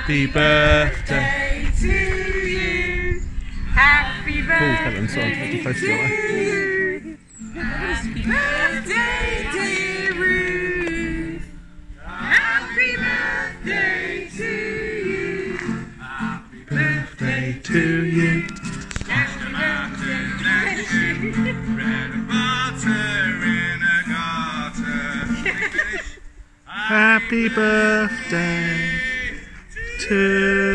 Happy birthday to you. Happy birthday to you. Happy birthday, dear Ruth. Happy birthday to you. Happy birthday to you. Happy birthday to you. Bread and butter in a garter. Happy birthday to